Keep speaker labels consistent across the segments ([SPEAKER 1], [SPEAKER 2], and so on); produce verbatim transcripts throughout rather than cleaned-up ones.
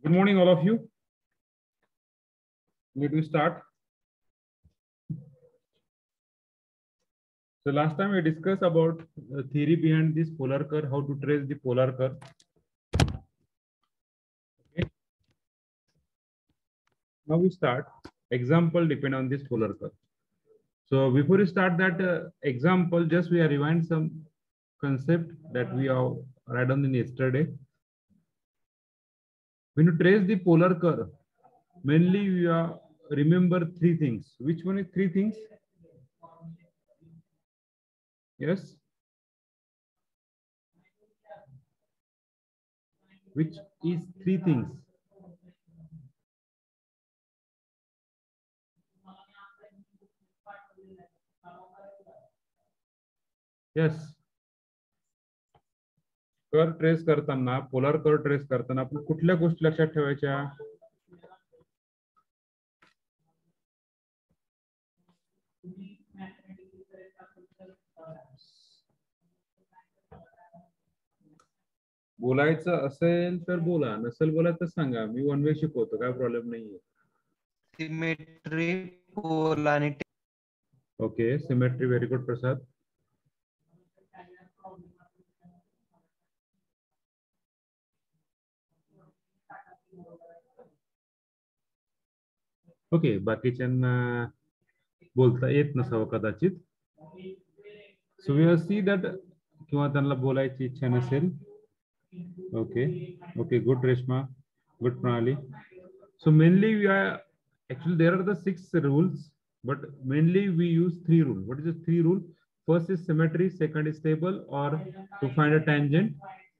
[SPEAKER 1] Good morning, all of you. Need to start. So last time we discussed about the theory behind this polar curve, how to trace the polar curve. Okay. Now we start. Example depend on this polar curve. So before we start that uh, example, just we are rewind some concept that we have read on in yesterday. When you trace the polar curve, mainly we are remember three things. Which one is three things? Yes. Which is three things? Yes. Curve trace करताना polar curve trace करताना आपण कुठल्या गोष्टी लक्षात ठेवायच्या? बोलायचं असेल तर बोला, नसेल बोलायचं तर सांगा. मी वन वे शिकवतो, काय प्रॉब्लेम नाहीये.
[SPEAKER 2] Symmetry polarity.
[SPEAKER 1] Okay, symmetry. Very good Prasad. Okay, बाकीच्यांना बोलता येत नसावं कदाचित. So we have see that किंवा त्यांना बोलायची इच्छा नसेल. Okay okay, good Reshma, good Pranali. So mainly we are actually there are the six rules, but mainly we use three rule. What is the three rule? First is symmetry, second is stable, or to find a tangent,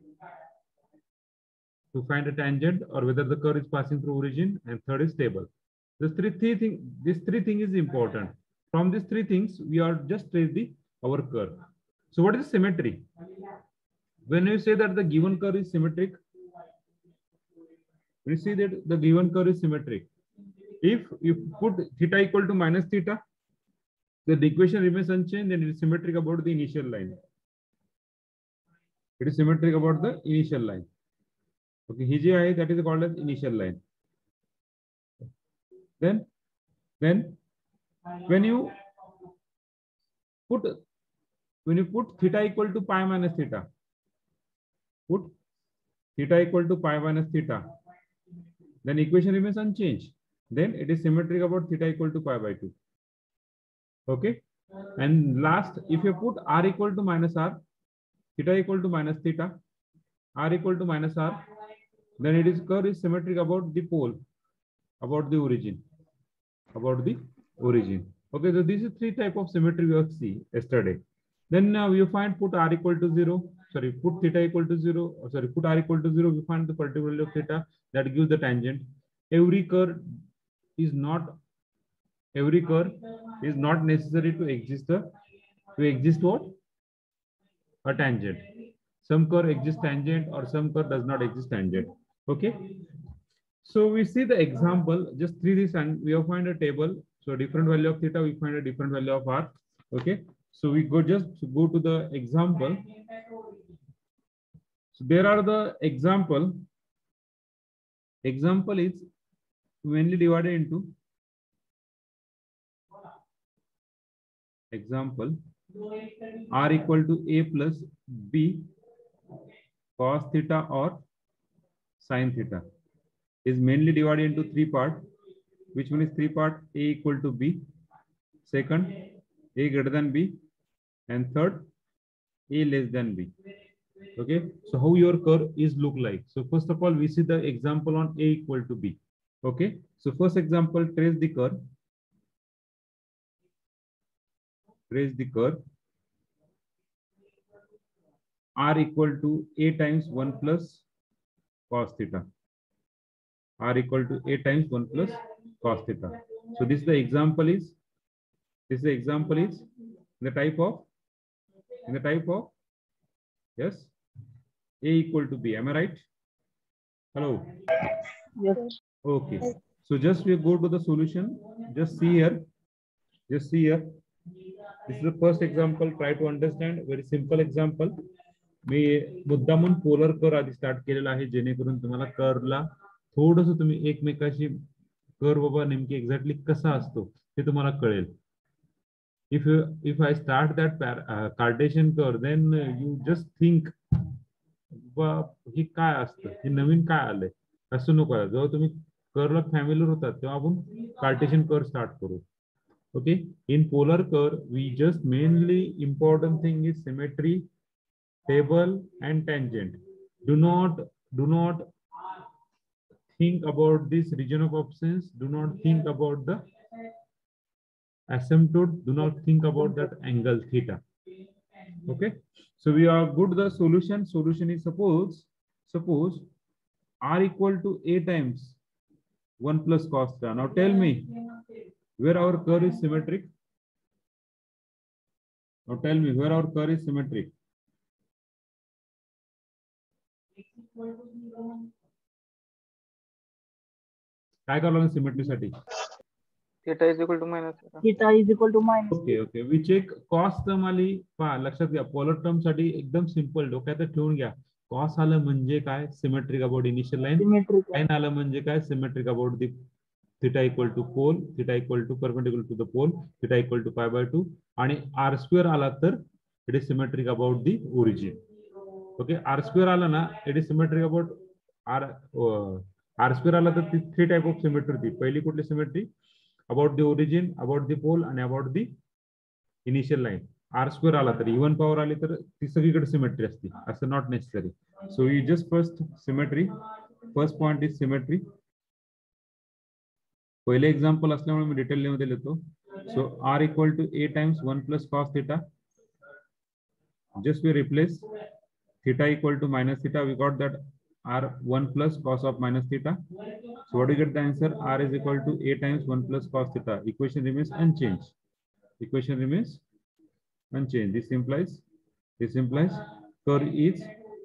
[SPEAKER 1] to find a tangent, or whether the curve is passing through origin, and third is stable. This three, three thing, this three thing is important. From these three things, we are just trace the our curve. So what is symmetry? When you say that the given curve is symmetric, we see that the given curve is symmetric. If you put theta equal to minus theta, the equation remains unchanged and it is symmetric about the initial line. It is symmetric about the initial line. Okay, H I, that is called as initial line. Then, then when you put when you put theta equal to pi minus theta, put theta equal to pi minus theta, then equation remains unchanged. Then it is symmetric about theta equal to pi by two. Okay. And last, if you put r equal to minus r, theta equal to minus theta, r equal to minus r, then it is curve is symmetric about the pole, about the origin, about the origin. Okay. So this is three type of symmetry we have seen yesterday. Then now you find put r equal to zero. Sorry, put theta equal to zero. Or sorry, put r equal to zero. We find the particular value of theta that gives the tangent. Every curve is not every curve is not necessary to exist the to exist what? A tangent. Some curve exists tangent or some curve does not exist tangent. Okay. So we see the example, just three this and we have find a table. So different value of theta, we find a different value of r. Okay. So we go just go to the example. So there are the example. Example is mainly divided into example r equal to a plus b cos theta or sin theta is mainly divided into three part. Which one is three part? A equal to b, second a greater than b, and third a less than b. Okay, so how your curve is look like? So first of all, we see the example on a equal to b. Okay, so first example, trace the curve. Trace the curve. R equal to a times one plus cos theta. R equal to a times one plus cos theta. So this is the example is. This is the example is the type of in the type of yes a equal to b. Am I right? Hello.
[SPEAKER 3] Yes.
[SPEAKER 1] Okay. So just we go to the solution. Just see here. Just see here. This is the first example. Try to understand. Very simple example. मी मुद्दामून polar curve आधी start केलेला आहे जेणेकरून तुम्हाला कर्वला थोडंसं तुम्ही एकमेकाशी कर बाबा नेमकी एक्झॅक्टली कसा असतो ते तुम्हाला कळेल. If you if I start that Cartesian curve then you just think हे काय असतं, हे नवीन काय आलंय असं नको आहे. जेव्हा तुम्ही कर्वला फॅमिलीर होतात तेव्हा आपण कार्टेशियन कर्व स्टार्ट करू. Okay, in polar curve we just mainly important thing is symmetry, table and tangent. Do not do not think about this region of options. Do not think about the asymptote. Do not think about that angle theta. Okay, so we are good. The solution solution is suppose suppose r equal to a times one plus cos theta. Now tell me where our curve is symmetric. Now tell me where our curve is symmetric. काय करावं सिमेट्रीसाठी?
[SPEAKER 2] theta is equal to minus theta.
[SPEAKER 3] theta is equal to minus.
[SPEAKER 1] Okay okay we check cos term आली पहा लक्षात घ्या. Polar term साठी एकदम simple डोक्यात ठेवून घ्या. कॉस आलं म्हणजे काय symmetric about initial line.
[SPEAKER 3] Symmetric.
[SPEAKER 1] Line आलं म्हणजे काय symmetric about the theta equal to pole, theta equal to perpendicular to the pole, theta equal to pi by two आणि आर स्क्वेअर आला तर it is symmetric about the origin. Okay r square आला ना it is symmetric about r r square आला तर three type of symmetry होती. पहिली कुठली symmetry about the origin, about the pole आणि about the initial line. R square आला तर इव्हन पॉवर आली तर ती सगळीकडे सिमेट्री असते असं not necessary. So you just first symmetry first point is symmetry. पहिले एक्झाम्पल असल्यामुळे मी डिटेल मध्ये लिहितो. So r equal to a times one plus cos theta. Just we replace theta equal to minus theta. We got that r one plus cos of minus theta. So what do you get the answer? R is equal to a times one plus cos theta. Equation remains unchanged. Equation remains unchanged. This implies this implies curve is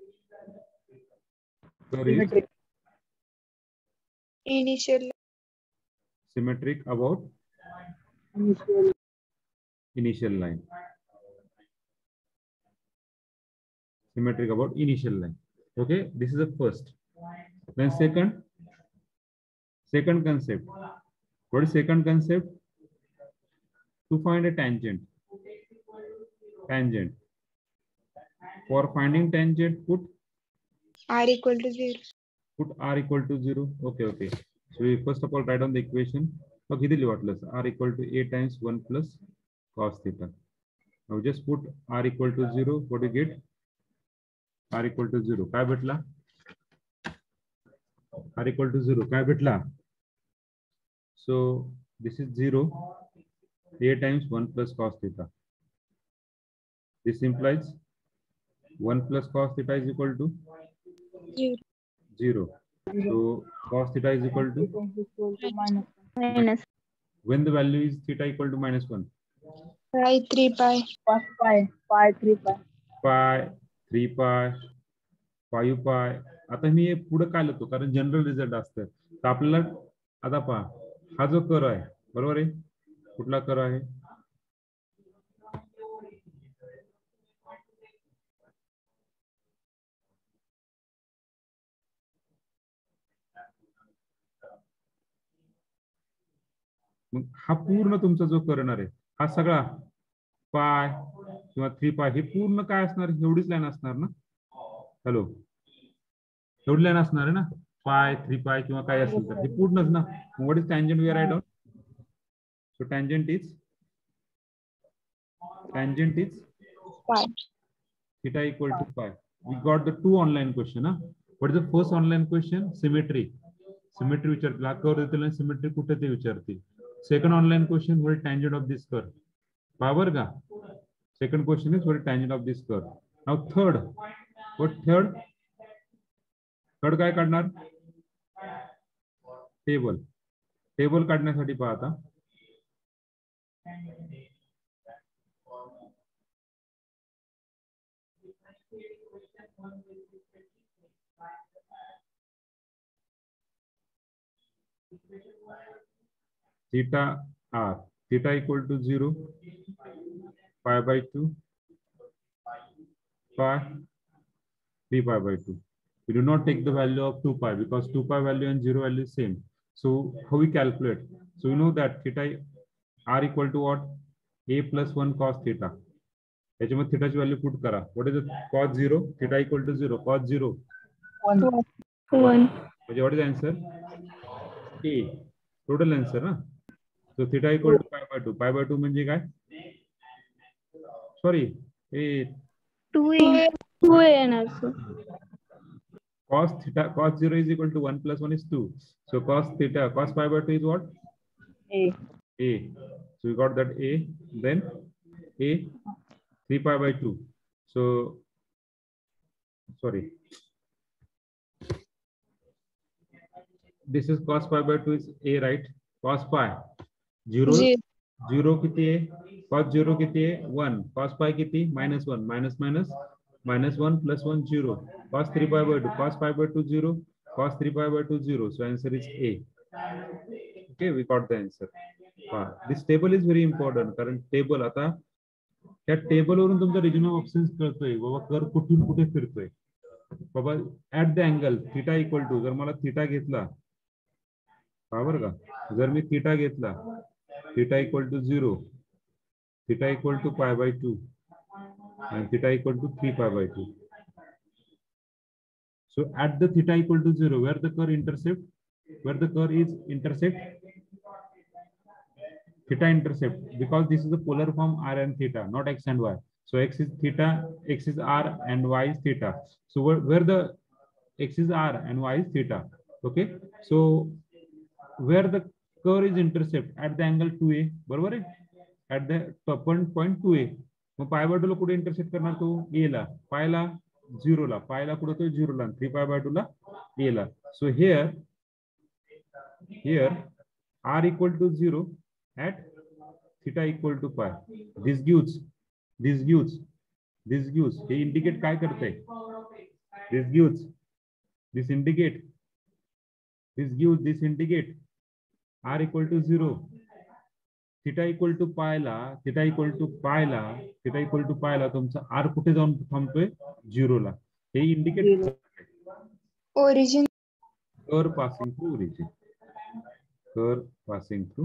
[SPEAKER 1] curve is
[SPEAKER 3] Symmetric.
[SPEAKER 4] Initial.
[SPEAKER 1] symmetric about
[SPEAKER 3] Initial.
[SPEAKER 1] initial line. Symmetric about initial line. Okay, this is the first. Then second, second concept. What is second concept? To find a tangent. Tangent. For finding tangent, put
[SPEAKER 4] R equal to zero.
[SPEAKER 1] put r equal to zero. Okay, okay. So we first of all write down the equation. Okay, r equal to a times one plus cos theta. Now just put r equal to zero. What do you get? r equal to zero. काय भेटला? r equal to zero. काय भेटला? So this is zero. A times one plus cos theta. This implies one plus cos theta is equal to
[SPEAKER 4] Zero.
[SPEAKER 1] zero. So cos theta is equal to
[SPEAKER 3] Theta is equal to minus.
[SPEAKER 4] Minus
[SPEAKER 1] when the value is theta equal to minus one.
[SPEAKER 4] pi three pi.
[SPEAKER 3] Cos pi. Pi three pi.
[SPEAKER 1] Pi, three pi, five pi. आता मी पुढे काय लिहितो कारण general result असतं. तर आपल्याला आता पहा हा जो कर्व आहे बरोबर आहे. कुठला कर्व आहे? मग हा पूर्ण तुमचा जो करणार आहे हा सगळा पाय किंवा थ्री पाय हे पूर्ण काय असणार? एवढीच लाईन असणार ना. हॅलो, एवढी लाईन असणार आहे ना. पाय थ्री पाय किंवा काय असेल तर हे पूर्णच ना. What is tangent we are right on? So tangent is tangent is
[SPEAKER 4] Pi.
[SPEAKER 1] theta equal to pi. We got the two online question. Huh? What is the first online question? Symmetry. Symmetry विचारतील. हा curve देतील आणि symmetry कुठे ते विचारतील. Second online question, what is tangent of this curve? Power का? Second question is what is tangent of this curve? Now third, what third? Third काय काढणार? टेबल. टेबल काढण्यासाठी पहा आता. Theta r, theta equal to zero, pi by two, pi, three pi by two. We do not take the value of two pi because two pi value and zero value is same. So how we calculate? So we know that theta r equal to what? A plus one cos theta. त्याच्यामध्ये theta ची value put करा. What is it? Cos zero. Theta equal to zero. Cos zero.
[SPEAKER 3] One.
[SPEAKER 4] One.
[SPEAKER 1] म्हणजे what is the answer? A. Total answer ना. So theta equal to pi by two. Pi by two म्हणजे काय? Sorry. A.
[SPEAKER 4] Two A. Two A and also.
[SPEAKER 1] Cos theta, cos zero is equal to one plus one is two. So cos theta, cos pi by two is what?
[SPEAKER 3] A.
[SPEAKER 1] A. So we got that A. Then A, three pi by two. So, sorry. This is cos pi by two is A, right? Cos pi. Zero.
[SPEAKER 4] Zero.
[SPEAKER 1] Zero किती आहे? Cos zero किती आहे? One. Cos pi किती? Minus one. Minus minus. Minus one plus one zero. Cos three pi by two. Cos pi by two zero. Cos three pi by two zero. So answer is A. Okay, we got the answer. Uh, this table is very important. कारण table आता त्या table वरून तुमचा region of options कळतोय बाबा कर कुठून कुठे फिरतोय बाबा at the angle theta equal to जर मला थिटा घेतला बरोबर का जर मी थिटा घेतला theta equal to zero theta equal to pi by two and theta equal to three pi by two. So at the theta equal to zero, where the curve intercept, where the curve is intercept, theta intercept, because this is the polar form r and theta, not x and y. So x is theta, x is r, and y is theta. So where, where the x is r and y is theta. Okay. So where the curve is intercept at the angle two A, बरोबर आहे? At the point point two A. मग pi by two ला कुठे intersect करणार तो ए ला पायला zero ला पायला कुठे तो झिरो ला थ्री पाय बाय टू ला ए ला so here here r equal to zero at theta equal to pi this gives this gives this gives हे इंडिकेट काय करतंय this gives this indicate this gives this indicate r equal to zero theta equal to पायला theta equal to पायला theta equal to पायला तुमचा r कुठे जाऊन थांबतोय झिरोला हे indicate
[SPEAKER 4] Origin.
[SPEAKER 1] Curve passing through origin curve passing through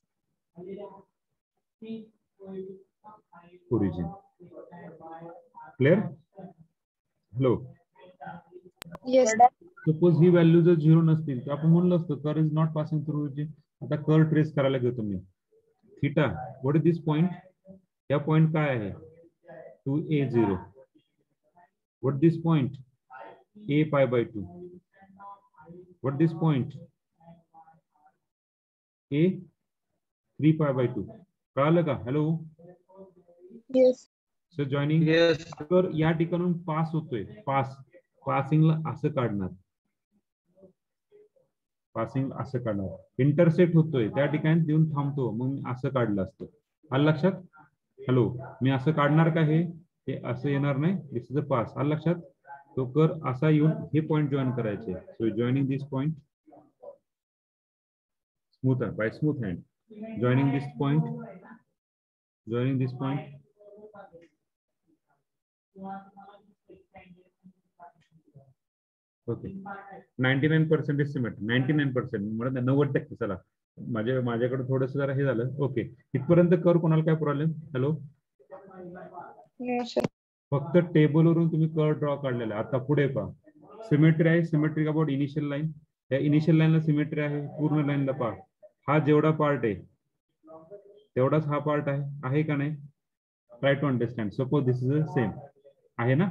[SPEAKER 1] origin clear hello
[SPEAKER 4] Yes.
[SPEAKER 1] Suppose ही व्हॅल्यू जर झिरो नसतील तर आपण म्हणलं असतं curve is not passing through origin आता कर्व ट्रेस करायला घेतो मी theta what is this point या पॉइंट काय आहे two a zero what this point a pi by two what this point a three pi by two कळालं का hello
[SPEAKER 4] Yes.
[SPEAKER 1] Sir joining
[SPEAKER 2] Yes.
[SPEAKER 1] तर या ठिकाणून पास होतोय पास पासिंगला असं काढणार पासिंग असं काढणार इंटरसेप्ट होतोय त्या ठिकाणी देऊन थांबतो मग मी असं काढलं असतं आलं लक्षात हॅलो मी असं काढणार का हे हे असं येणार नाही दिस इज अ पास आलं लक्षात तो कर असा येऊन हे पॉइंट जॉईन करायचे so joining this point smooth by smooth hand joining this point joining this point okay ninety nine percent estimate ninety nine percent म्हणत नव्वद टक्के चला माझ्या माझ्याकडे थोडस जरा हे झालं ओके इथपर्यंत कर कोणाला काय प्रॉब्लेम हॅलो
[SPEAKER 4] No, sir.
[SPEAKER 1] फक्त टेबलवरून तुम्ही कर ड्रॉ काढलेला आहे आता पुढे पहा सिमेट्री आहे सिमेट्री अबाउट इनिशियल लाईन या इनिशियल लाईनला सिमेट्री आहे पूर्ण लाईनला पहा हा जेवढा पार्ट आहे तेवढाच हा पार्ट आहे आहे का नाही try to understand suppose this is a same आहे ना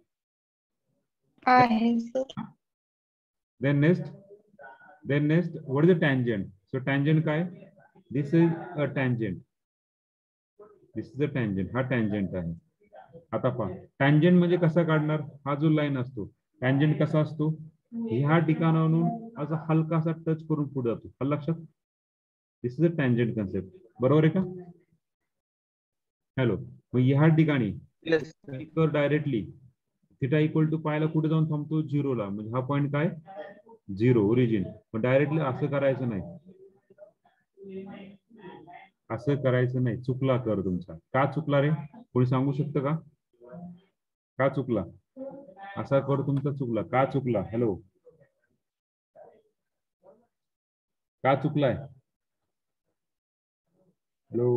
[SPEAKER 4] आहे sir.
[SPEAKER 1] then next then next what is the tangent so tangent काय this is a tangent this is a tangent हा tangent आहे आता पहा tangent म्हणजे कसा काढणार हा जो लाईन असतो tangent कसा असतो ह्या ठिकाणावरून असा हलकासा टच करून पुढे जातो आलं लक्षात this is a tangent concept बरोबर आहे का हॅलो मग ह्या ठिकाणी
[SPEAKER 2] Yes.
[SPEAKER 1] कर डायरेक्टली थिटा इक्वल टू पायला कुठे जाऊन थांबतो झिरोला म्हणजे हा पॉइंट काय झिरो ओरिजिन पण डायरेक्टली असं करायचं नाही असं करायचं नाही चुकला कर तुमचा का चुकला रे कोणी सांगू शकतं का का चुकला असा कर तुमचा चुकला. का चुकला? हॅलो, का चुकलाय? हॅलो,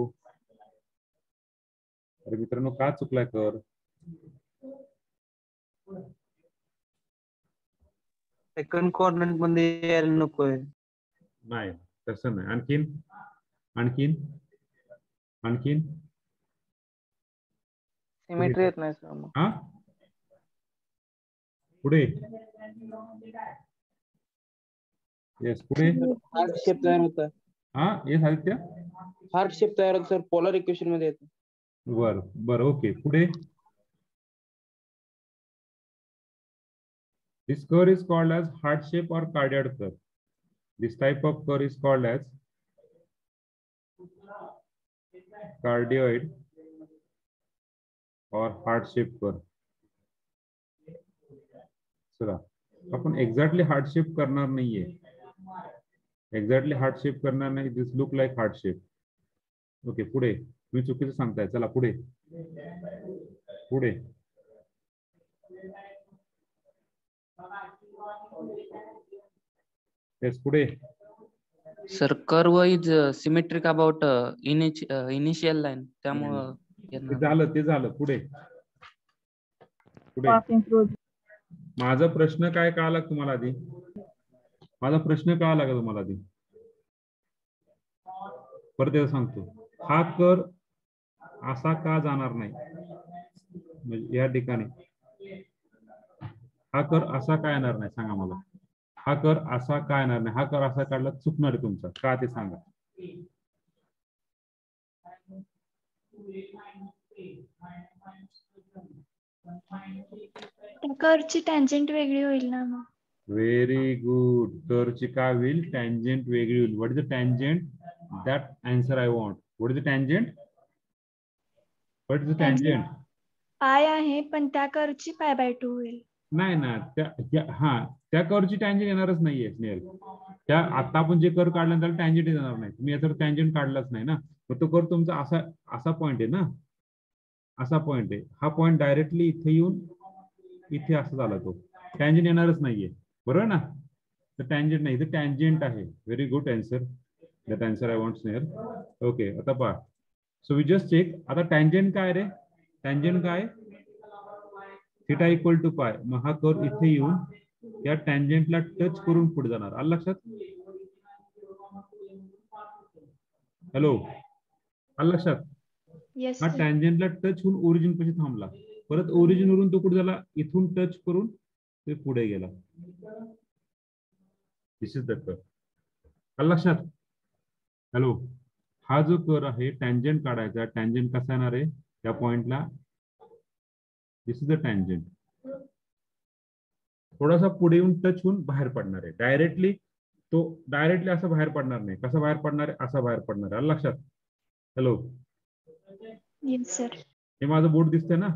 [SPEAKER 1] अरे मित्रांनो, का चुकलाय कर?
[SPEAKER 5] सेकंड कॉर्नर मध्ये यायला नकोय.
[SPEAKER 1] नाही, तसं नाही. आणखीन आणखीन आणखीन
[SPEAKER 2] सिमेट्री येत नाही सर मग.
[SPEAKER 1] हा, पुढे. येस, पुढे.
[SPEAKER 5] हार्ट शेप तयार होतं.
[SPEAKER 1] हा, येस आदित्य.
[SPEAKER 5] हार्ट शेप तयार होतं सर, पोलर इक्वेशन मध्ये येतं.
[SPEAKER 1] बर बर, ओके. पुढे. This curve is called as heart shape or cardioid curve. This type of curve is called as cardioid or heart shape curve. चला, आपण एक्झॅक्टली हार्ट शेप करणार नाहीये. एक्झॅक्टली हार्ट शेप करणार नाही. This look like heart shape. Okay, पुढे. तुम्ही चुकीचं सांगताय. चला पुढे पुढे. येस, पुढे.
[SPEAKER 6] Sir curve is symmetric about initial line, त्यामुळं
[SPEAKER 1] ते झालं ते झालं पुढे पुढे.
[SPEAKER 3] Passing through.
[SPEAKER 1] माझा प्रश्न काय कळाला तुम्हाला आधी? माझा प्रश्न कळाला का तुम्हाला आधी? परत एकदा सांगतो. हा कर असा का जाणार नाही? म्हणजे या ठिकाणी हा कर असा का येणार नाही? सांगा मला. हा कर असा का येणार नाही? हा कर असा काढला चुकणार आहे तुमचा. का ते सांगा.
[SPEAKER 7] कर्वची टँजंट वेगळी होईल ना मग.
[SPEAKER 1] Very good. कर्वची काय होईल? टँजंट वेगळी होईल. What is the tangent? That answer I want. What is the tangent? What is the tangent?
[SPEAKER 7] Pi आहे पण त्या कर्वची पाय बाय टू होईल.
[SPEAKER 1] नाही ना, त्या हा त्या कर्वची टँजंट येणारच नाहीये स्नेहल. त्या आता आपण जे कर काढलं त्याला टँजंट येणार नाही. तुम्ही याचा टँजंट काढलाच नाही ना. मग तो कर तुमचा असा असा पॉइंट आहे ना, असा पॉइंट आहे. हा पॉइंट डायरेक्टली इथे येऊन इथे असं झाला. तो टँजंट येणारच नाहीये. बरोबर ना? तर टँजंट नाही, तर टँजंट आहे. Very good answer. That answer I want Snehal. Okay, आता पहा. So we just check. आता टँजंट काय रे? टँजंट काय? Theta equal to pi. मग हा कर्व इथे येऊन या टँजंटला टच करून पुढे जाणार. आलं लक्षात? हॅलो, आलं लक्षात?
[SPEAKER 7] येस
[SPEAKER 1] हा
[SPEAKER 7] सर.
[SPEAKER 1] टँजंटला टच होऊन ओरिजिन पाशी थांबला. परत ओरिजिन वरून तो कुठे झाला? इथून टच करून ते पुढे गेला. This is the curve. आलं लक्षात? हॅलो, हा जो कर्व आहे टँजंट काढायचा. टँजंट कसा येणार आहे? त्या पॉइंटला दिस इज द टँजंट. थोडासा पुढे येऊन टच होऊन बाहेर पडणार आहे. डायरेक्टली तो डायरेक्टली असं बाहेर पडणार नाही. कसं बाहेर पडणार आहे? असं बाहेर पडणार आहे. आलं लक्षात? Hello,
[SPEAKER 7] yes sir.
[SPEAKER 1] हे माझं बोट दिसतंय ना?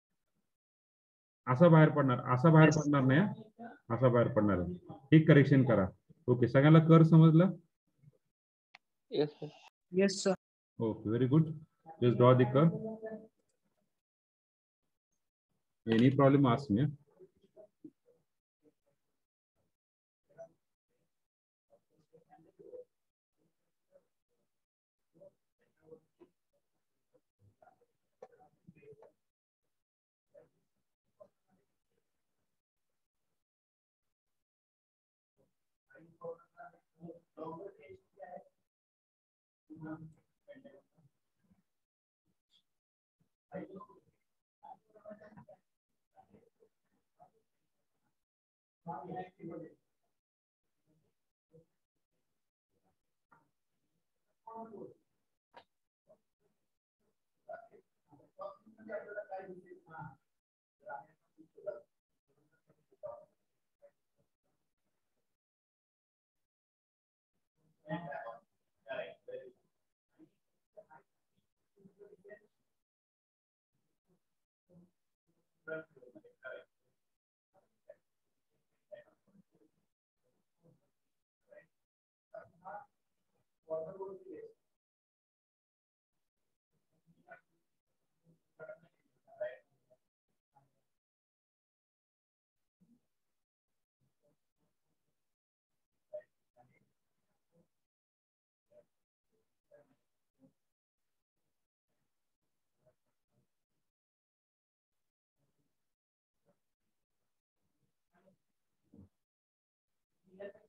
[SPEAKER 1] असा बाहेर पडणार. असा बाहेर
[SPEAKER 5] Yes.
[SPEAKER 1] पडणार नाही. असा बाहेर पडणार आहे. ठीक, करेक्शन करा. ओके, सगळ्यांना कर समजलं?
[SPEAKER 5] Yes sir.
[SPEAKER 6] Yes sir.
[SPEAKER 1] Okay, very good. Just draw the curve. Any problem ask me.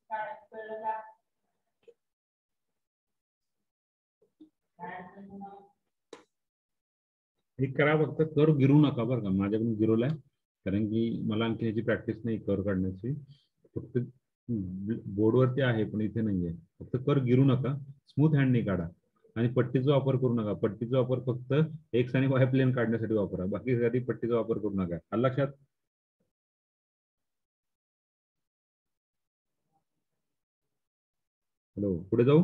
[SPEAKER 1] हे करा, फक्त कर गिरू नका बरं का. माझ्याकडून गिरवलाय कारण की मला आणखी याची प्रॅक्टिस नाही कर काढण्याची. फक्त बोर्डवरती आहे पण इथे नाहीये. फक्त कर गिरू नका, स्मूथ हँडने काढा आणि पट्टीचा वापर करू नका. पट्टीचा वापर फक्त एक्स आणि वाय प्लेन काढण्यासाठी वापरा, बाकीसाठी पट्टीचा वापर करू नका. आलं लक्षात? हॅलो, पुढे जाऊ.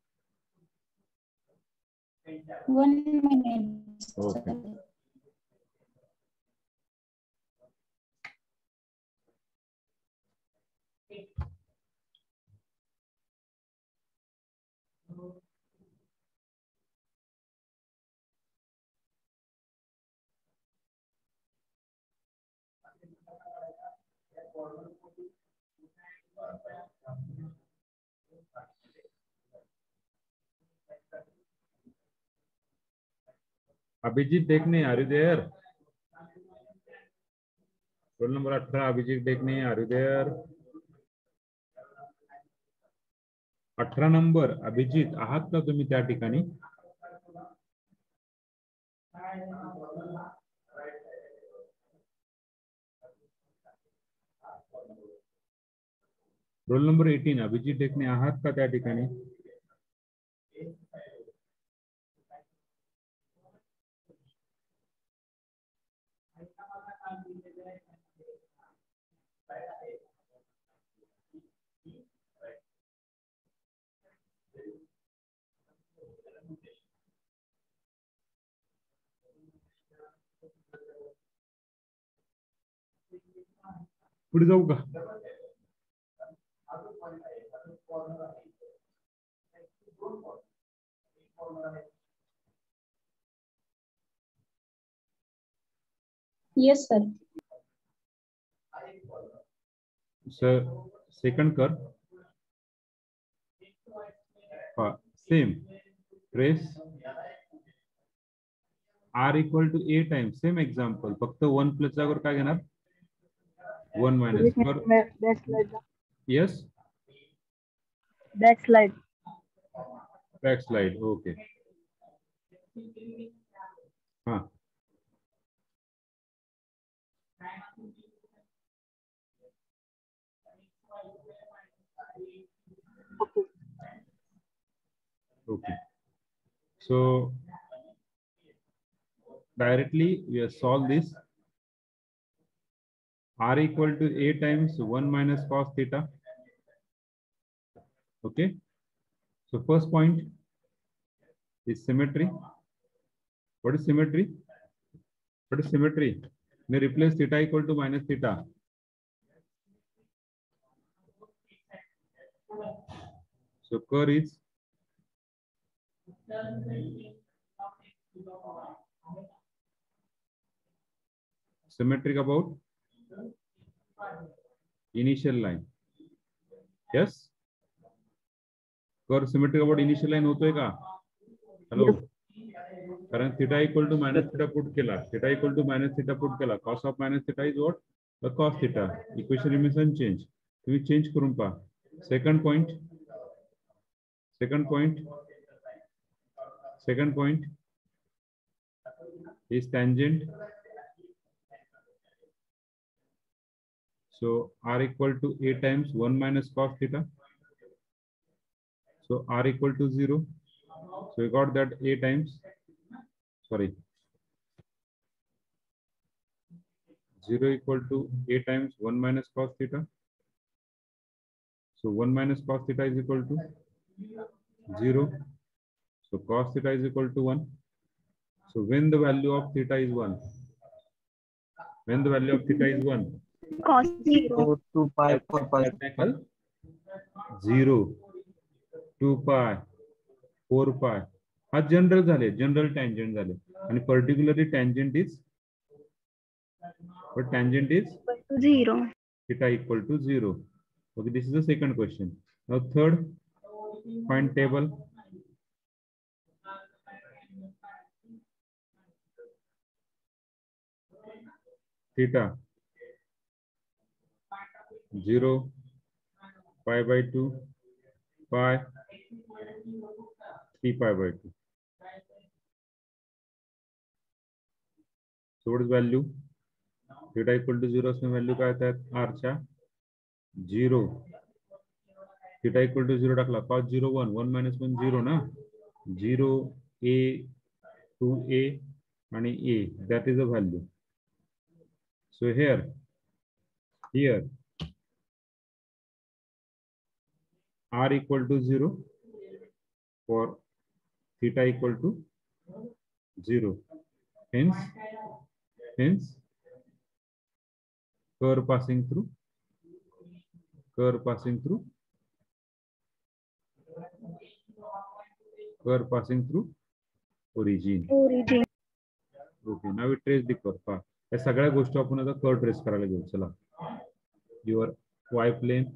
[SPEAKER 4] One minute.
[SPEAKER 1] Okay. Abhijit Dekhane, are you there? Roll number अठारह, Abhijit Dekhane, are you there? अठरा नंबर अभिजीत, आहात का तुम्ही त्या ठिकाणी? रोल नंबर एटीन, अभिजीत देखने, आहात का त्या ठिकाणी? पुढे जाऊ का?
[SPEAKER 4] Yes sir.
[SPEAKER 1] सर सेकंड कर. Same trace r equal to a time, same example, फक्त वन प्लस जागेवर काय घेणार? वन मायनस कर.
[SPEAKER 3] Back slide.
[SPEAKER 1] Yes,
[SPEAKER 3] back slide.
[SPEAKER 1] Back slide. Okay. हा, okay. So directly we have solved this. R equal to A times one minus cos theta. Okay. So first point is symmetry. What is symmetry? What is symmetry? May replace theta equal to minus theta. So curve is symmetric about initial line. Yes. Curve symmetric about initial line होतोय का? Hello. कारण theta equal to minus theta put केला. Theta equal to minus theta put केला. Cos of minus theta is what? The cos theta. Equation remains unchanged. तुम्ही change करून पहा. Second point. Second point. Second point is tangent. So R equal to A times one minus cos theta. So R equal to zero. So we got that A times, sorry, zero equal to A times one minus cos theta. So one minus cos theta is equal to zero. So cos theta is equal to one. So when the value of theta is one, when the value of theta is one,
[SPEAKER 7] cos zero.
[SPEAKER 5] four, two pi, four pi.
[SPEAKER 1] zero, two pi, four pi. हा general झाले, general tangent झाले. आणि particularly tangent is, but tangent is
[SPEAKER 7] Zero.
[SPEAKER 1] theta equal to zero. Okay, this is the second question. Now third, find table. Theta zero, pi by two, pi, three pi by two. So what is value? Theta equal to zero असमें value काय येतात? R च्या zero. Theta equal to zero टाकला. cos zero one, one minus one zero ना? zero a two a आणि a. That is the value. So here, here r equal to zero for theta equal to zero. Hence, hence curve passing through, curve passing through, curve passing through origin.
[SPEAKER 3] origin.
[SPEAKER 1] Okay, now we trace the curve. पहा, या सगळ्या गोष्टी आपण आता curve trace करायला घेऊ. चला, your y plane,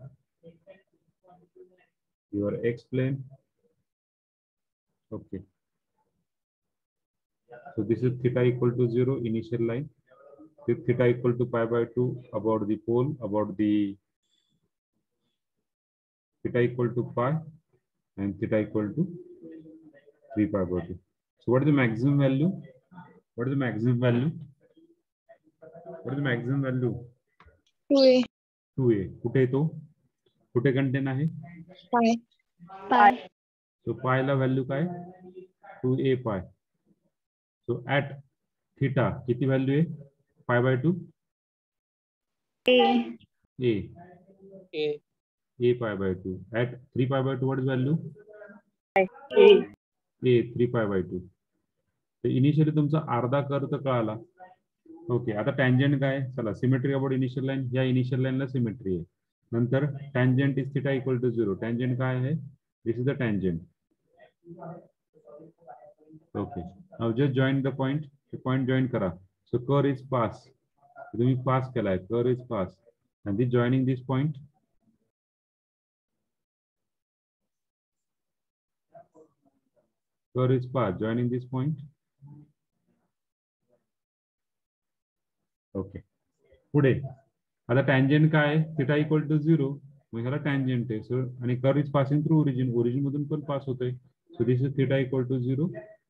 [SPEAKER 1] your x plane. Okay, so this is theta equal to zero, initial line. With theta equal to pi by two, about the pole, about the theta equal to pi, and theta equal to three pi by two. So what is the maximum value? What is the maximum value? What is the maximum value?
[SPEAKER 7] two a.
[SPEAKER 1] two a. कुठे येतो? कुठे contain आहे?
[SPEAKER 7] Pi. Pi.
[SPEAKER 1] So pi ला value काय? two a pi. So at theta किती value आहे? pi by two?
[SPEAKER 7] A.
[SPEAKER 1] A.
[SPEAKER 5] A.
[SPEAKER 1] A pi by two. At three pi by two, what is value?
[SPEAKER 3] A.
[SPEAKER 1] A three pi by two. तर initially तुमचा अर्धा curve तर कळाला. Okay, आता tangent काय? चला, सिमेट्री अबाउट इनिशियल लाईन. या initial लाईनला सिमेट्री आहे. नंतर tangent is theta equal to zero. Tangent काय आहे? This is the tangent. Okay, now just join the point. Point join करा. So curve is pass. तुम्ही पास केलाय. Curve is pass and this joining this point. Curve is path joining this point. Okay. पुढे आता tangent काय आहे? Theta equal to zero. मग ह्याला tangent आहे. So आणि curve is passing through origin. Origin मधून पण पास होतोय. So this is theta equal to zero.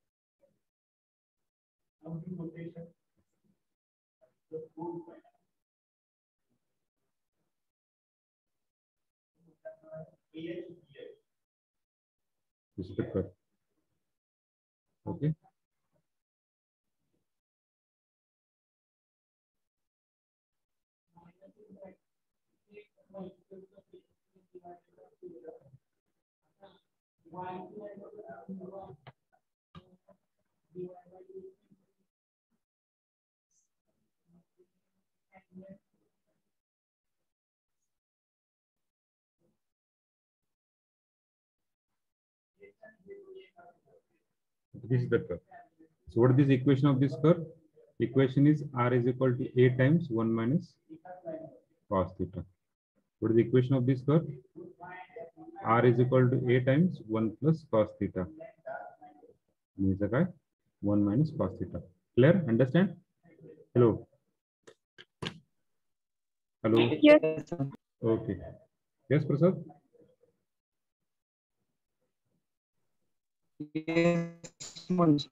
[SPEAKER 1] This is the curve. Okay. This is the curve. So what is this equation of this curve? Equation is r is equal to a times one minus cos theta. What is the equation of this curve? R is equal to a times one plus cos theta. Means the one minus cos theta. Clear? Understand? Hello. Hello.
[SPEAKER 7] Yes.
[SPEAKER 1] Okay. Yes, Prasad.
[SPEAKER 5] Yes, Manoj.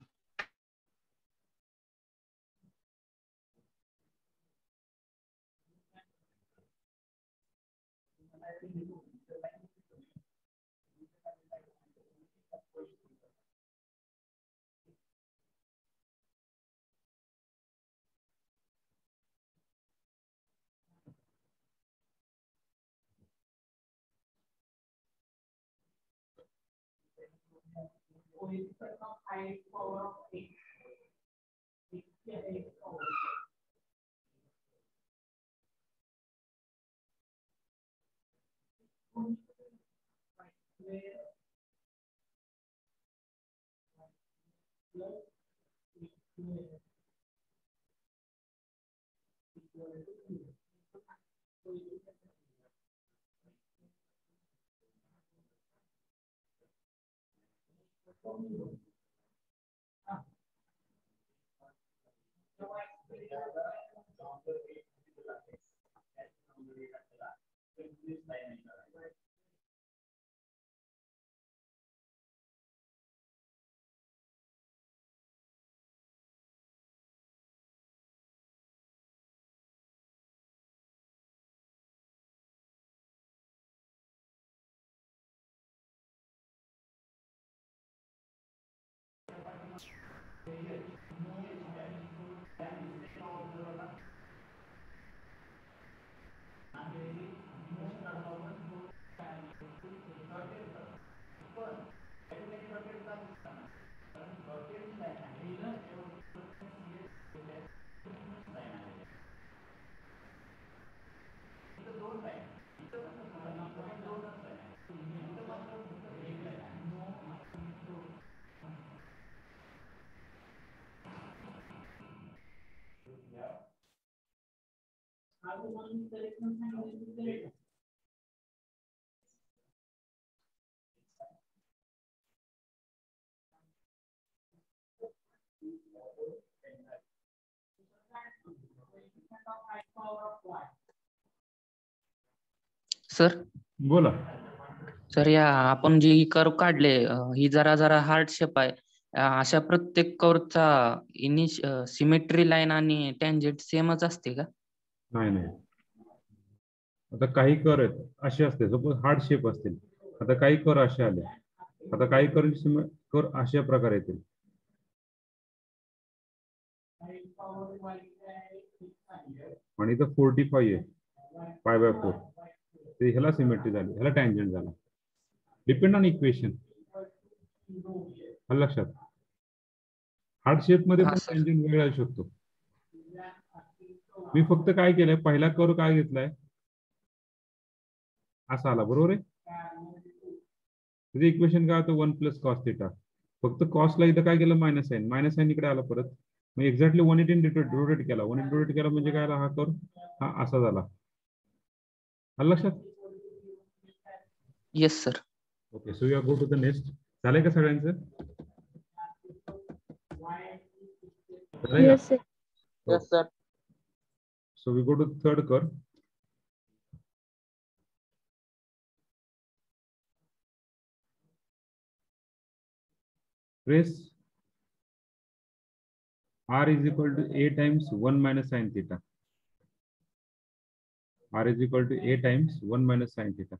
[SPEAKER 6] Sir
[SPEAKER 1] बोला.
[SPEAKER 6] Sir या आपण जी curve काढले अं, ही जरा जरा hard shape आहे. अं, अशा प्रत्येक कर्वचा इनिश सिमेट्री लाईन आणि टँजेंट सेमच असते का?
[SPEAKER 1] नाही नाही. आता काही कर आहेत असे असते, सपोज हार्ड शेप असतील. आता काही कर असे आले. आता काही कर कर अशा प्रकारे येतील. आणि इथं फोर्टी फाईव्ह आहे फाय बाय फोर. ते ह्याला सिमेट्री झाली, ह्याला टँजंट झाला. Depend on equation. लक्षात. हार्ड शेप मध्ये
[SPEAKER 6] हा,
[SPEAKER 1] पण
[SPEAKER 6] सर.
[SPEAKER 1] टँजंट वेगळा असू शकतो. मी फक्त काय केलंय, पहिला कर्व काय घेतलाय, असा आला बरोबर आहे. त्याचं इक्वेशन काय होतं, वन प्लस कॉस थिटा. फक्त कॉसला इथं काय केलं, मायनस साईन. मायनस साईन इकडे आला परत. मग एक्झॅक्टली वन एटीन रोटेट केला. वन एटीन रोटेट केला म्हणजे काय आला हा कर्व, हा असा झाला. आलं लक्षात.
[SPEAKER 6] Yes sir.
[SPEAKER 1] Okay, so you go to the next. झालंय का सगळ्यांचं? झालंय का?
[SPEAKER 3] Yes, sir.
[SPEAKER 5] Yes, sir.
[SPEAKER 1] So we go to third curve. Trace R is equal to A times one minus sin theta. R is equal to A times one minus sin theta.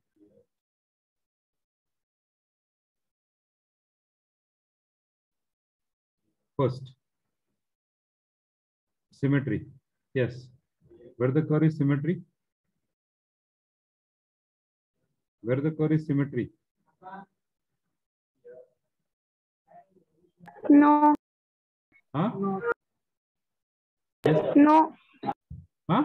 [SPEAKER 1] First, symmetry. Yes. Where the curve is symmetry? Where the curve is symmetry?
[SPEAKER 3] No.
[SPEAKER 1] Huh? Yes.
[SPEAKER 3] No.
[SPEAKER 1] Huh?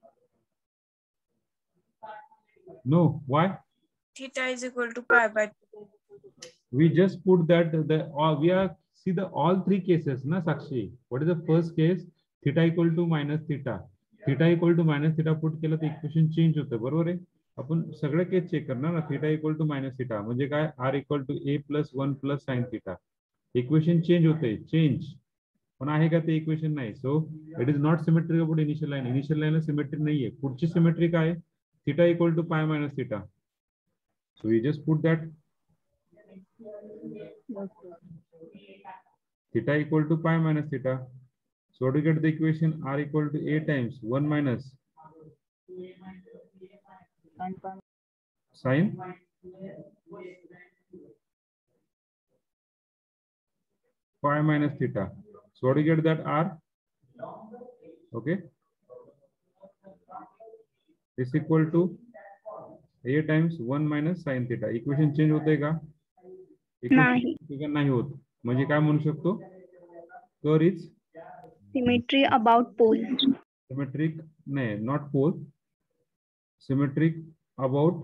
[SPEAKER 1] No. Why?
[SPEAKER 8] Theta is equal to pi by two.
[SPEAKER 1] We just put that the all we are see the all three cases na Sakshi. What is the first case? Theta equal to minus theta. Theta equal to minus theta put केलं तर equation change होतं बरोबर आहे. आपण सगळे case check करणार ना. Theta equal to minus theta म्हणजे काय, r equal to a plus one plus sine theta. Equation change होते, चेंज पण आहे का ते इक्वेशन नाही. So it is not symmetric about initial line. Initial लाईनला सिमेट्री नाहीये. पुढची सिमेट्री काय आहे, theta equal to pi minus theta. So we just put that theta equal to pi minus theta. So to get the equation R equal to A times one minus sin pi minus theta. So to get that R, okay, is equal to A times one minus sin theta. Equation change होते का?
[SPEAKER 3] नाही.
[SPEAKER 1] नाही होत. म्हणजे काय म्हणू शकतो, curve is
[SPEAKER 3] Symmetry about pole.
[SPEAKER 1] Symmetric नाही, not pole. Symmetric about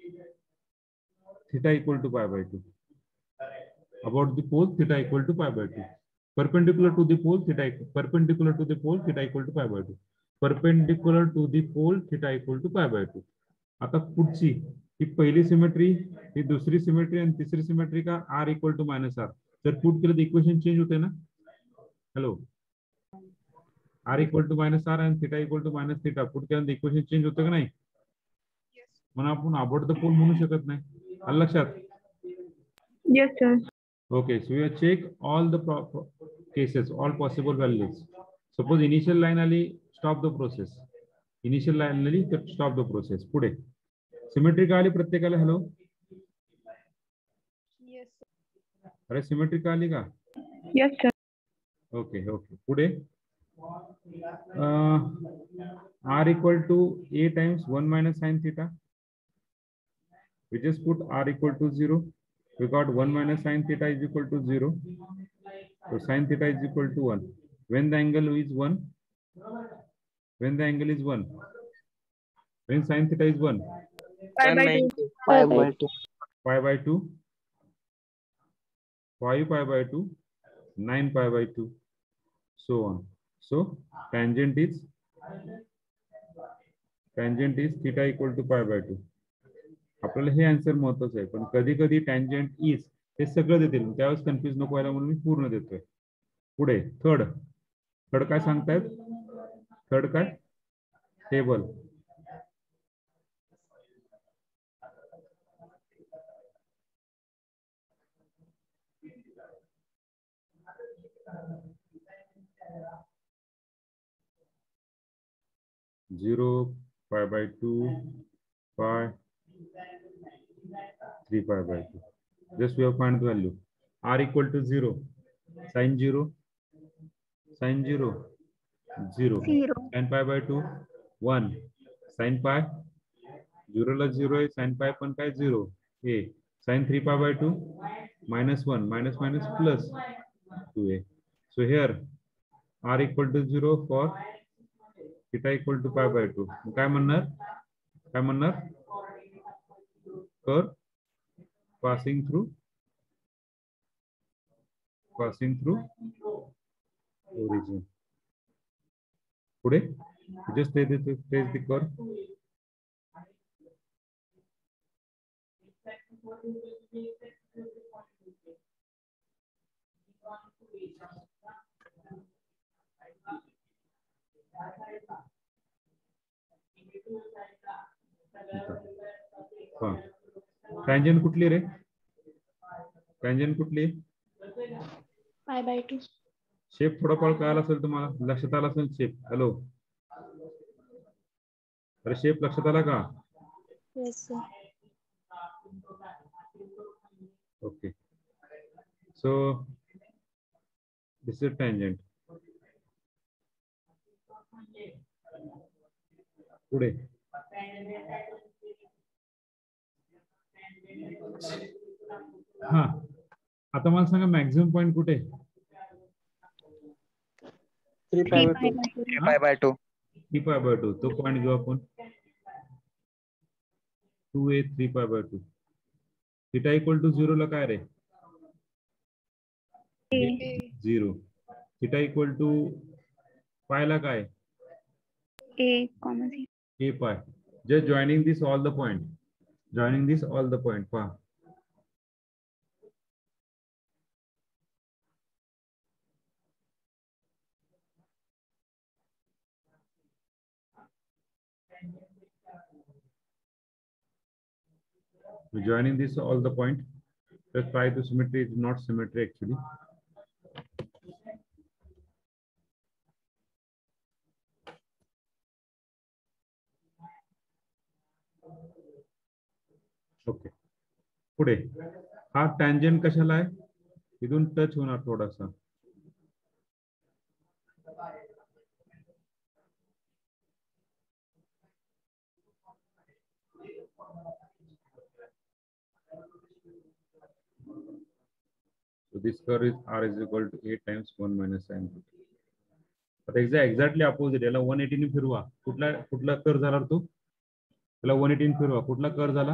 [SPEAKER 1] theta equal to pi by two. About the pole theta equal to pi by two. Perpendicular to the pole theta perpendicular to the pole theta equal to pi by two. Perpendicular to the pole theta equal to pi by two. आता पुढची ही पहिली symmetry, ही दुसरी symmetry आणि तिसरी symmetry का r equal to minus r. जर put केलं तर इक्वेशन चेंज होते ना. Hello, r equal to minus r आणि theta equal to minus theta put केल्यानंतर इक्वेशन चेंज होतं का नाही. म्हणून आपण अबाउट द पोल म्हणू शकत नाही. आलं लक्षात.
[SPEAKER 3] Yes, sir.
[SPEAKER 1] Okay, so we check all the cases, all possible values. Suppose initial line आली, stop the process. Initial line आली तर स्टॉप द प्रोसेस. पुढे सिमेट्री का आली प्रत्येकाला. हॅलो, अरे सिमेट्री का आली का.
[SPEAKER 3] Yes, sir.
[SPEAKER 1] Okay okay. पुढे r equal to a times one minus sine theta. We just put r equal to zero. We got one minus sin theta is equal to zero. So sin theta is equal to one. When the angle is one, when the angle is one, when sin theta is one,
[SPEAKER 3] Pi by two.
[SPEAKER 5] Pi by two.
[SPEAKER 1] pi by two, five pi by two, nine pi by two, so on. So tangent is tangent is theta equal to pi by two. आपल्याला हे answer महत्वाचं आहे, पण कधी कधी tangent is हे सगळं देतील, त्यावेळेस कन्फ्युज नको व्हायला म्हणून मी पूर्ण देतोय. पुढे थर्ड थर्ड काय सांगतायत? थर्ड काय? Table. Zero, pi by two, pi, three pi by two. Just we have find the value. R equal to zero. Sin zero. Sin zero. Zero.
[SPEAKER 3] Zero.
[SPEAKER 1] Sin pi by two. One. Sin pi. Zero la zero है. Sin pi पण काय zero. A. Sin three pi by two. Minus one. Minus minus plus two a. So here R equal to zero for theta equal to pi by two. काय म्हणणार? काय म्हणणार? Curve passing through passing through origin. पुढे just trace the trace the curve. Tangent कुठली रे? Tangent कुठली?
[SPEAKER 4] पाय by to.
[SPEAKER 1] Shape थोडाफार कळाला असेल तुम्हाला, लक्षात आला असेल शेप. हॅलो, अरे शेप लक्षात आला का?
[SPEAKER 8] Yes, sir.
[SPEAKER 1] Okay, so this is tangent. पुढे हा, आता मला सांगा मॅक्झिमम पॉइंट कुठे?
[SPEAKER 2] Three
[SPEAKER 3] Three
[SPEAKER 2] pi
[SPEAKER 3] pi
[SPEAKER 2] by
[SPEAKER 3] by two.
[SPEAKER 2] Two. Pi by two.
[SPEAKER 1] Three pi by two. तो पॉइंट घेऊ आपण. Two a three pi by two. Theta equal to zero ला काय रे? Zero. Theta equal to pi ला काय?
[SPEAKER 3] A comma zero.
[SPEAKER 1] A pi. Just joining this all the point. Joining this all the point. पहा. Joining this all the point. Just try to symmetry. It's not symmetry actually. Okay, पुढे हा tangent कशाला आहे? इथून touch होणार थोडासा. So this curve is R is equal to eight times one minus sin theta. आता exactly opposite. याला one eighty ने फिरवा. कुठला कुठला कर्व झाला तो? त्याला वन एटी ने फिरवा. कुठला कर्व झाला?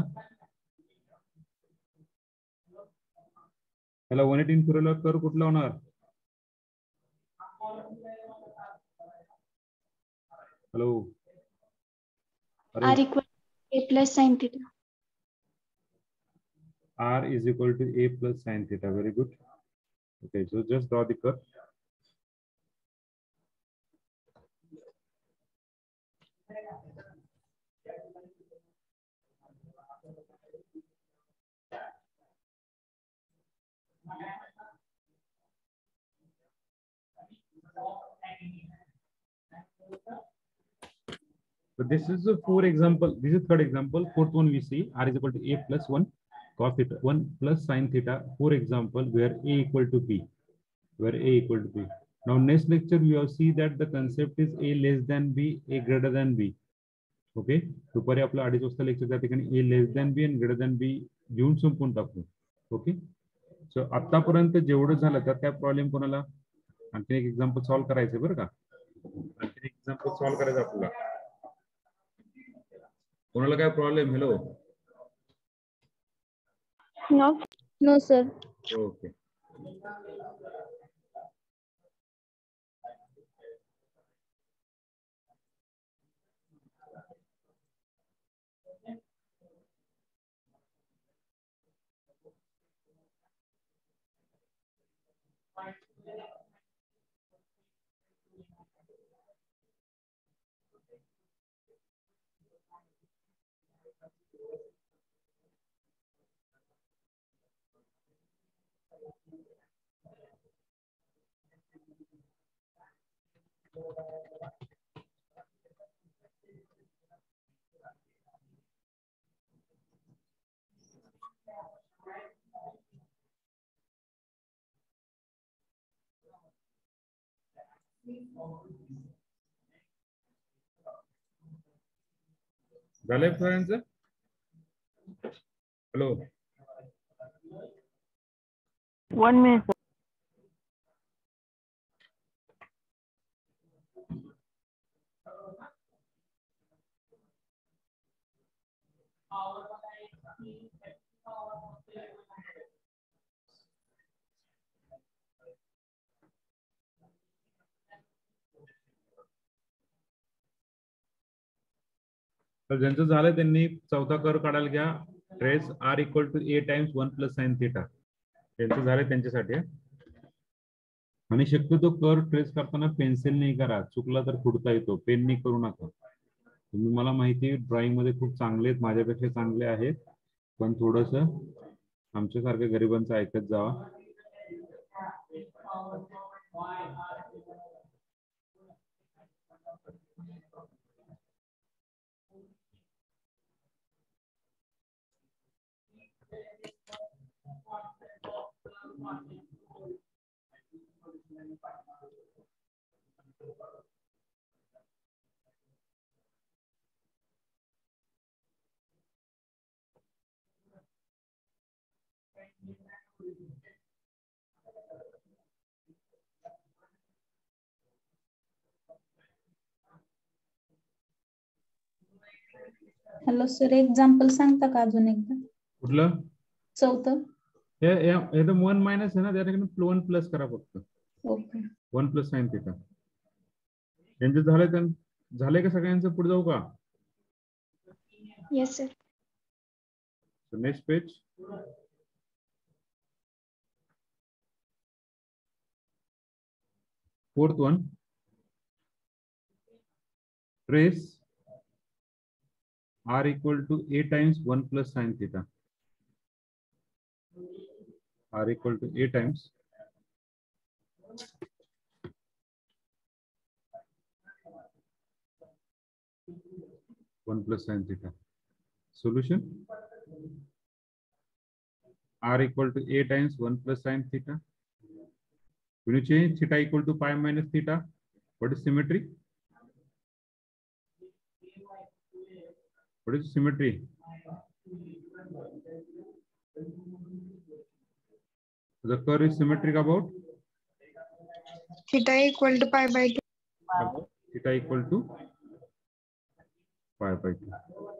[SPEAKER 1] त्याला वन एटी ने फिरवला कर्व कुठला होणार? Hello,
[SPEAKER 4] R equal to A plus sin theta.
[SPEAKER 1] R is equal to A plus sin theta. Very good. Okay, so just draw the curve. So this is the four example. This is third example. Fourth one we see R is equal to A plus one cos theta, one plus sin theta. For example, where A equal to B, where A equal to B. Now next lecture we will see that the concept is A less than B, A greater than B. Okay. दुपारी आपलं अडीच वाजता lecture त्या ठिकाणी A less than B and greater than B घेऊन संपून टाकू. Okay. सो आतापर्यंत जेवढं झालं तर त्या प्रॉब्लेम कोणाला आणखी एक एक्झाम्पल सॉल्व्ह करायचं बरं का? आणखी एक एक्झाम्पल सॉल्व्ह करायचं आपल्याला. कोणाला काय problem? Hello.
[SPEAKER 3] No. No, sir.
[SPEAKER 1] Okay. झालंय फ्रेंड्स? Hello,
[SPEAKER 2] one minute.
[SPEAKER 1] तर ज्यांचं झालंय त्यांनी चौथा कर्व काढायला घ्या. Trace r equal to a times one plus sine theta. ज्यांचं झालंय त्यांच्यासाठी. आणि शक्यतो कर्व ट्रेस करताना पेन्सिल नाही करा, चुकला तर खुडता येतो, पेननी करू नका. तुम्ही मला माहिती ड्रॉइंग मध्ये खूप चांगले आहेत, माझ्यापेक्षा चांगले आहेत, पण थोडस आमच्यासारख्या गरिबांचं ऐकत जावा.
[SPEAKER 9] हॅलो सर, एक्झाम्पल सांगता का अजून एकदा?
[SPEAKER 1] कुठलं?
[SPEAKER 9] चौथं.
[SPEAKER 1] हे हे वन मायनस आहे ना, त्या ठिकाणी वन प्लस करा फक्त.
[SPEAKER 9] Okay.
[SPEAKER 1] One plus sine theta. त्यांचं झालंय, तर झालंय का सगळ्यांचं? पुढे जाऊ का?
[SPEAKER 4] Yes, sir.
[SPEAKER 1] So next page. Fourth one. Trace r equal to a times one plus sin theta. R equal to a times one plus sin theta. Solution: r equal to a times one plus sin theta. When you change theta equal to pi minus theta, what is symmetry? What is symmetry? The curve is symmetric about
[SPEAKER 8] Theta equal to pi by two.
[SPEAKER 1] about theta equal to pi by two.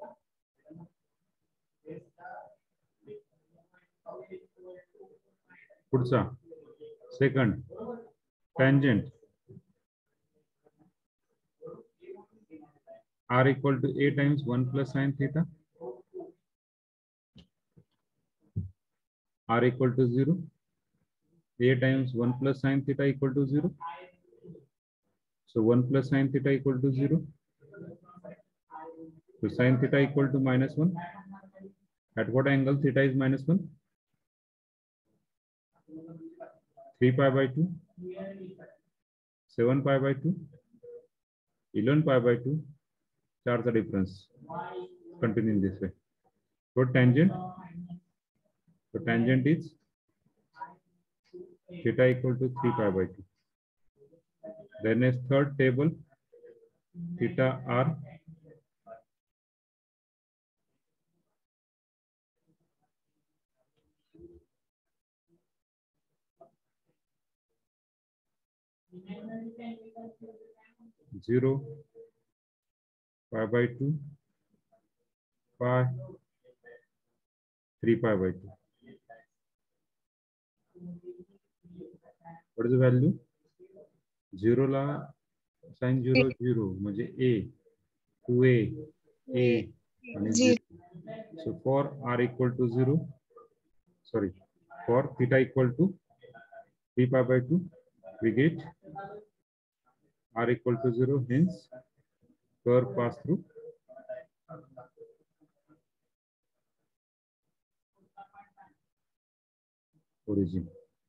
[SPEAKER 1] पुढचा second, tangent r equal to a times one plus sin theta. R equal to zero. A times one plus sin theta equal to zero. So one plus sin theta equal to zero. So sin theta equal to minus one. At what angle theta is minus one? three pi by two. seven pi by two. eleven pi by two. Four the difference. Continue in this way. So tangent. So tangent is theta equal to three pi by two. Then is third table, theta r. Zero, pi by two, pi, three pi by two. What is the value? Zero la sin zero zero म्हणजे a, two a, a and zero. So for r equal to zero, sorry, for theta equal to three pi by two, we get r equal to zero, hence curve pass through origin.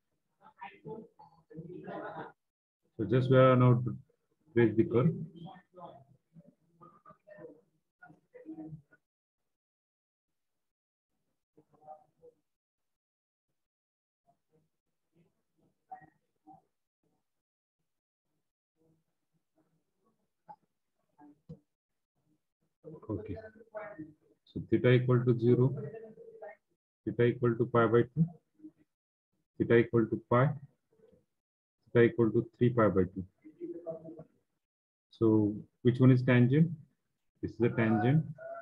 [SPEAKER 1] So just we are now trace the curve. Okay, so theta equal to zero, theta equal to pi by two, theta equal to pi, theta equal to three pi by two. So which one is tangent? This is a tangent.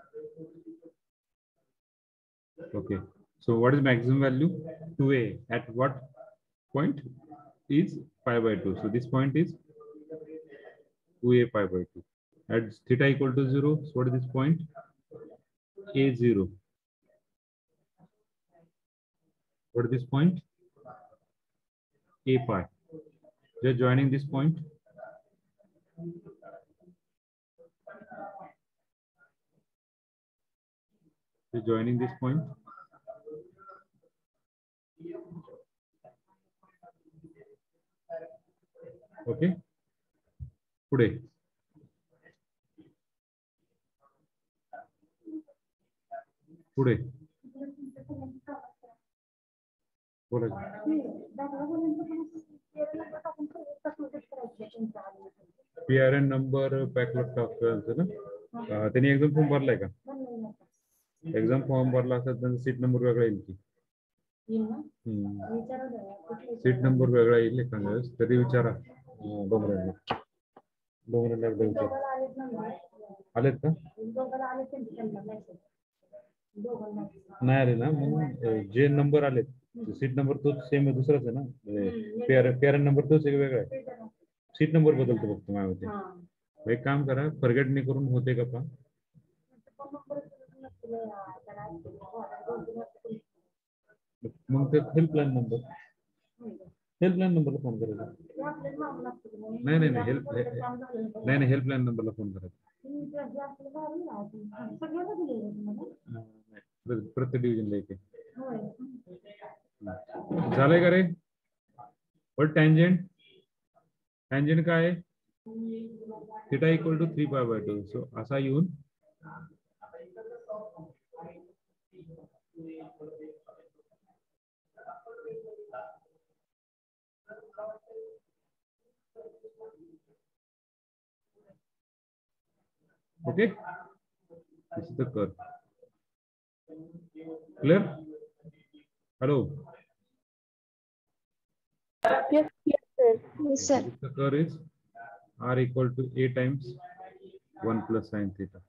[SPEAKER 1] Okay, so what is maximum value? two a at what point is pi by two? So this point is two a pi by two. At theta equal to zero, so what is this point? a zero. What is this point? A pi. Just joining this point. Just joining this point. Okay. Today. Today. P R N number backlog टाकायचं ना. त्यांनी exam form भरलाय का? Exam form भरला असेल तर seat number वेगळा येईल की. सीट नंबर वेगळा येईल एखाद्या वेळेस तरी विचारा डोंगराला. डोंगराला एकदा विचारा. आलेत का? नाही आले ना. मग जे नंबर आलेत सीट नंबर तोच सेम आहे, दुसराच आहे ना. पेअर पेअर नंबर तोच एक वेगळा आहे. सीट नंबर बदलतो फक्त माझ्यामध्ये. एक काम करा, फॉरगेट नाही करून होते का पा. मग ते हेल्पलाईन नंबर हेल्पलाईन नंबरला फोन करायचा. नाही नाही नाही हेल्प नाही नाही हेल्पलाईन नंबरला फोन करायचा. प्रत्येक डिव्हिजनला येते. झालंय का रे? पण टँजंट टँजंट काय आहे? Theta equal to three pi by two. So असा येऊन okay, this is the curve. Clear? Hello.
[SPEAKER 3] Yes, yes, sir.
[SPEAKER 4] Yes, sir.
[SPEAKER 1] The curve is r equal to a times one plus sine theta.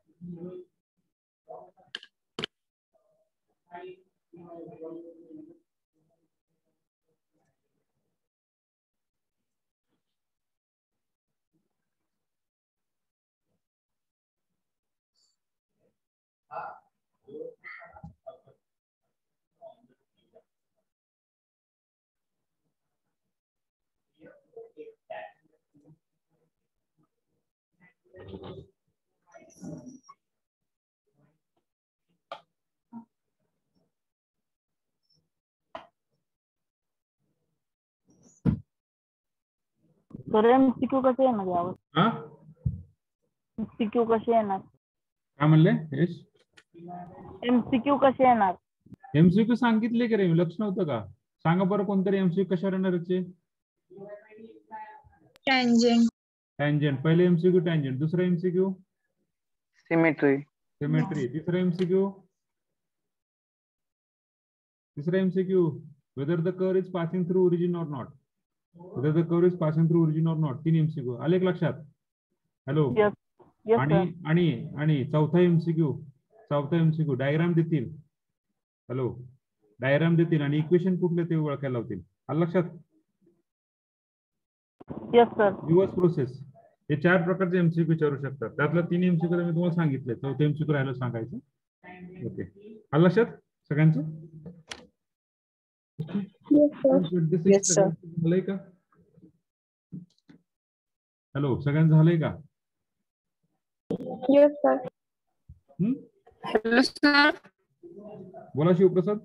[SPEAKER 2] Sir MCQ कसे येणार यावर?
[SPEAKER 1] हा
[SPEAKER 2] MCQ कसे येणार?
[SPEAKER 1] काय म्हणले यश?
[SPEAKER 2] MCQ कसे येणार?
[SPEAKER 1] एमसीक्यू सांगितले की रे, लक्ष नव्हतं का? सांगा बरं कोणतरी एमसीक्यू कशावर येणार आहे?
[SPEAKER 8] टँजंट.
[SPEAKER 1] टँजंट. पहिले एमसीक्यू टँजंट, दुसरा एमसीक्यू
[SPEAKER 5] सिमेट्री.
[SPEAKER 1] सिमेट्री, तिसरा एमसीक्यू तिसरा MCQ whether the curve is passing through origin or not. whether the curve is passing through origin or not. तीन एमसीक्यू आले का लक्षात? हॅलो. आणि आणि आणि चौथा एमसीक्यू चौथा एमसीक्यू डायग्राम देतील. हॅलो, डायग्राम देतील आणि इक्वेशन कुठले ते ओळखायला लावतील. आलं लक्षात?
[SPEAKER 2] Yes sir.
[SPEAKER 1] Reverse process. हे चार प्रकारचे एमसीक्यू विचारू शकतात. त्यातलं तीन एमसीक्यू मी तुम्हाला सांगितले, चौथे एमसीक्यू राहिलं सांगायचं. ओके, आलं लक्षात सगळ्यांचं?
[SPEAKER 3] Yes, sir.
[SPEAKER 1] ट्वेंटी सिक्स झालंय का? हॅलो, सगळ्यांचं झालंय का?
[SPEAKER 3] Yes, sir.
[SPEAKER 1] हम्म?
[SPEAKER 3] Hello, sir.
[SPEAKER 1] बोला शिवप्रसाद.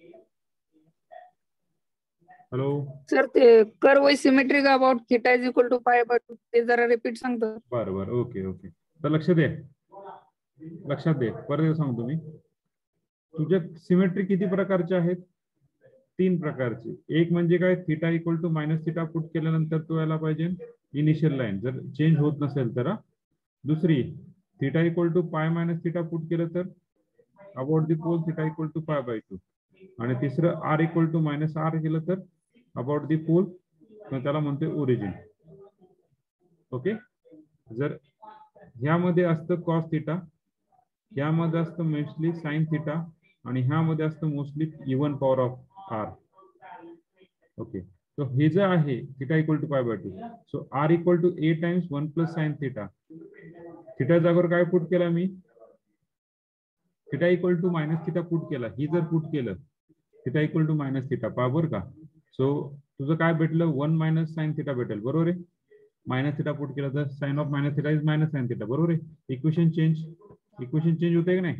[SPEAKER 1] हॅलो
[SPEAKER 3] सर ते curve symmetric about theta is equal to pi by two ते जरा रिपीट सांगतो.
[SPEAKER 1] बरं बरं, ओके ओके. तर लक्ष दे, लक्षात दे, परत सांगतो मी. तुझ्या सिमेट्री किती प्रकारचे आहेत? तीन प्रकारचे. एक म्हणजे काय, theta equal to minus theta put केल्यानंतर तो यायला पाहिजे इनिशियल लाईन, जर चेंज होत नसेल तर. दुसरी, theta equal to pi minus theta put केलं तर about the pole theta equal to pi by two. आणि तिसरं, r equal to minus r केलं तर अबाउट द पोल, त्याला म्हणतोय ओरिजिन. ओके. जर ह्यामध्ये असतं कॉस थिटा, ह्यामध्ये असतं मोस्टली साइन थिटा, आणि ह्यामध्ये असतं mostly even power of r. Okay. So हे जे आहे theta equal to pi by two, so r equal to a times one plus sine theta. Theta जागेवर काय पुट केला मी? Theta equal to minus theta put केला. ही जर पुट केलं theta equal to minus theta, बरोबर का? सो तुझं काय भेटलं? वन मायनस साइन थिटा भेटेल, बरोबर आहे. मायनस थिटा पुट केला तर sine of minus theta is minus sine theta, बरोबर आहे. इक्वेशन चेंज, इक्वेशन चेंज होते की नाही?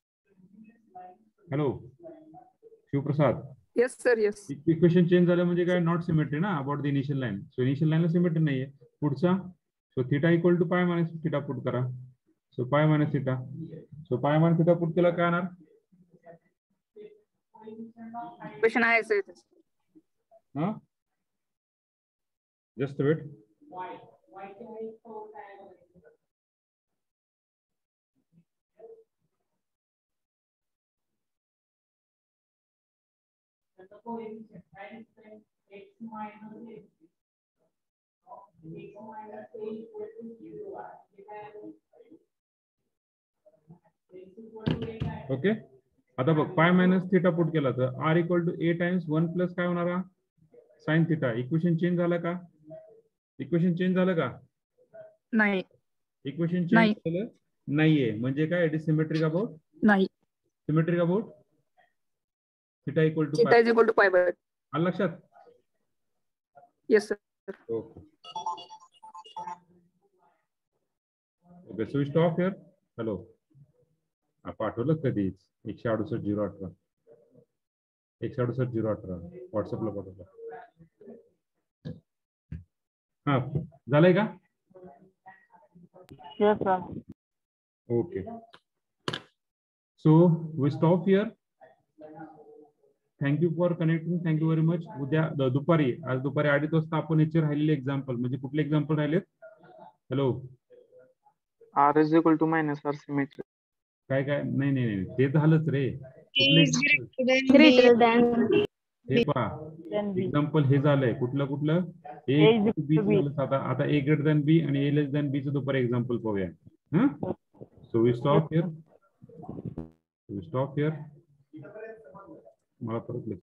[SPEAKER 1] Hello Shivprasad.
[SPEAKER 3] Yes sir, yes.
[SPEAKER 1] Equation change झालं म्हणजे काय? नॉट सिमेट्री ना about the initial line. So initial लाईनला सिमेट्री नाहीये. पुढचा, so theta equal to pi minus theta put करा. So pi minus theta, so pi minus theta put केला काय येणार?
[SPEAKER 3] क्वेश्चन आहे सर.
[SPEAKER 1] हा, जस्ट वेट. ओके. आता बघ, पाय मायनस थिटा पुट केला तर r equal to a times one plus काय होणार? Sine theta. इक्वेशन चेंज झालं का? इक्वेशन चेंज झालं का?
[SPEAKER 3] नाही.
[SPEAKER 1] इक्वेशन चेंज केलं नाहीये म्हणजे काय? इट इज सिमेट्रिक अबाउट,
[SPEAKER 3] नाही.
[SPEAKER 1] Symmetric about theta equal to
[SPEAKER 3] theta is equal to pi by.
[SPEAKER 1] आलं लक्षात?
[SPEAKER 3] Yes sir.
[SPEAKER 1] Okay okay. So stop here. Hello, पाठवलं कधीच एकशे अडुसष्ट झिरो अठरा एकशे अडुसष्ट झिरो अठरा व्हॉट्सअपला पाठवलं. हा, झालंय का?
[SPEAKER 2] Yes, sir.
[SPEAKER 1] Okay. So we stop here. Thank you for connecting. Thank you very much. उद्या दुपारी, आज दुपारी अडीच वाजता आपण याचे राहिलेले एक्झाम्पल, म्हणजे कुठले एक्झाम्पल राहिलेत? Hello,
[SPEAKER 5] r is equal to minus r symmetry.
[SPEAKER 1] काय काय? नाही नाही नाही, ते झालंच रे. कुठले
[SPEAKER 7] Greater than.
[SPEAKER 1] हे पहा, एक्झाम्पल हे झालंय. कुठलं कुठलं? ए टू बी झालं. आता आता ए ग्रेटर दॅन बी आणि ए लेस दॅन बी चं दुपारी एक्झाम्पल पाहूया. हा, so we stop here. We stop here. मला परत